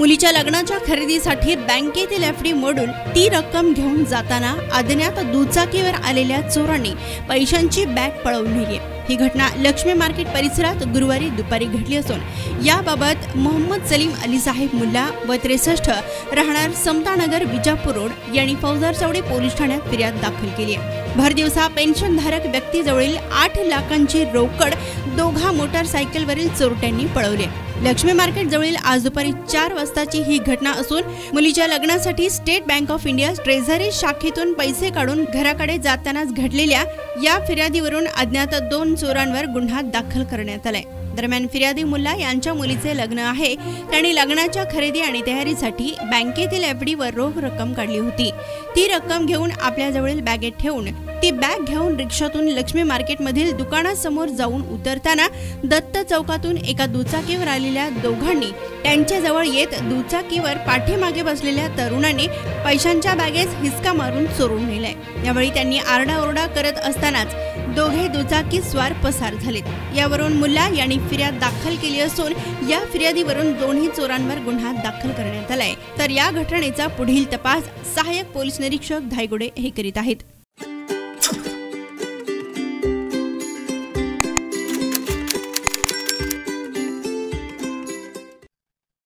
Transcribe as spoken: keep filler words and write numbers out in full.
मुलीच्या लग्नाच्या खरेदीसाठी बँकेतील एफ डी मोडून ती रक्कम घेऊन जाताना अज्ञात दुचाकीवर आलेल्या चोरांनी पैशांची बॅग पळवून नेली। ही घटना लक्ष्मी मार्केट परिसरात गुरुवारी दुपारी घडली असून याबाबत मोहम्मद सलीम अली साहेब मुल्ला व त्रेसष्ट राहणार समतानगर विजापूर रोड यांनी फौजदार चौडे पोलीस ठाण्यात फिर्याद दाखल केली आहे। भरदिवसा पेन्शनधारक व्यक्तीजवळील आठ लाखांची रोकड दोघा मोटारसायकलवरील चोरट्यांनी पळवली। लक्ष्मी मार्केट जवळील आज दुपारी चार वाजताची ही घटना असून मुलीच्या लग्नासाठी State Bank of India treasury शाखेतून पैसे काढून घराकडे जातानाच घडलेल्या या फिर्यादीवरून अज्ञात दोन चोरांवर गुन्हा दाखल करण्यात आलाय। दरम्यान फिर्यादी मुल्ला यांच्या मुलीचे लग्न आहे, त्यांनी लग्नाच्या खरेदी आणि तयारीसाठी बँकेतील एफ डी वर रोख रक्कम काढली होती। ती रक्कम घेऊन आपल्या जवळील बॅगेत ठेवून ती बॅग घेऊन रिक्षातून लक्ष्मी मार्केटमधील दुकानासमोर जाऊन उतरताना दत्त चौकातून एका दुचाकीवर आलेल्या दोघांनी त्यांच्याजवळ येत दुचाकीवर पाठीमागे बसलेल्या तरुणाने पैशांच्या बॅगेस हिसका मारून चोरून नेलाय। यावेळी त्यांनी आरडाओरडा करत असतानाच दोघे दुचाकी स्वार पसार झालेत। यावरून मुल्ला यांनी फिर्याद दाखल केली असून या फिर्यादीवरून दोन्ही चोरांवर गुन्हा दाखल करण्यात आलाय। तर या घटनेचा पुढील तपास सहाय्यक पोलीस निरीक्षक धायगुडे हे करीत आहेत।